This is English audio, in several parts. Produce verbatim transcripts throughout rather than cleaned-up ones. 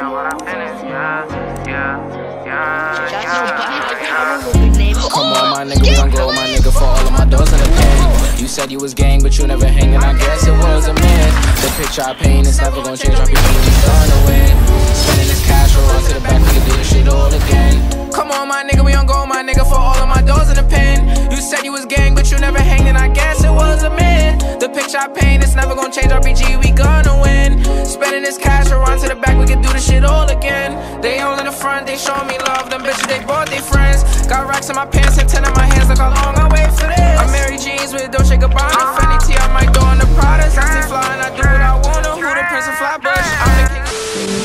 yeah, what I finished, yeah, yeah, yeah, yeah. Come on, my nigga, we gon' go, my nigga, for all of my doors in the pen. You said you was gang, but you never hangin', I guess it was a man. The picture I paint is never gon' change, I'll be gonna win. Spending this cash, roll to the back, we can do this shit all again. Come on, my nigga, we gon' go, my nigga, for all of my doors in the pen. You said you was gang, but you never hangin', I guess it was a man. The picture I paint is never gon' change, R P G, we gonna win. Spending this cash, roll to the back, we can do this shit all again. They all in the front, they show me love, them bitches, they bought they friends. Got racks in my pants and ten in my hands, look how long I wait for this. I'm Mary Jeans with Dolce Gabbana, Fendi T, I might go on the Pradas. I stay fly and I do what I wanna, who the Prince of Flatbush? I'm the king.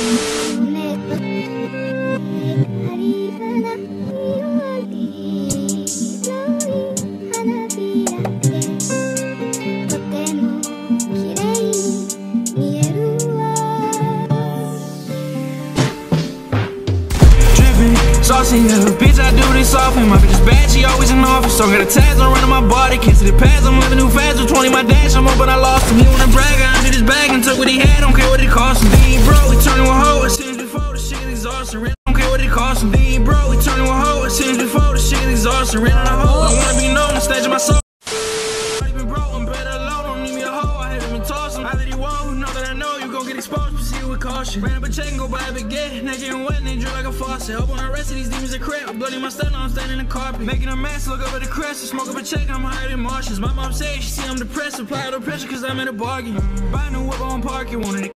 Saucy, yeah, bitch, I do this often. My bitch is bad, she always in office. So I got a tags on running my body. Can't see the pads, I'm living too fast. With twenty my dash, I'm up, but I lost him. He wanna brag, I undid his bag and took what he had. Don't care what it cost him. Then he broke, he turned to a hoe. It seems before the shit is exhausting. Don't care what it cost him. Then he broke, he turned to a hoe. It seems before the shit is exhausting. Ran on a hoe, I wanna be known, the stage of my soul. I been broke, I'm better alone, don't need me a hoe. I haven't been tossing. I let you won't know that I know you gon' get exposed. Proceed with caution. Ran up a check and go buy a baguette. Neck getting wet and they drip like a faucet. Hope on the rest of these demons are crap. Bloody my step, now I'm standing in the carpet. Making a mess, look up at the crest. Smoke up a check, I'm higher than Martians. My mom says she see I'm depressed. Apply the pressure cause I'm in a bargain. Buy a new whip on park, you wanted it.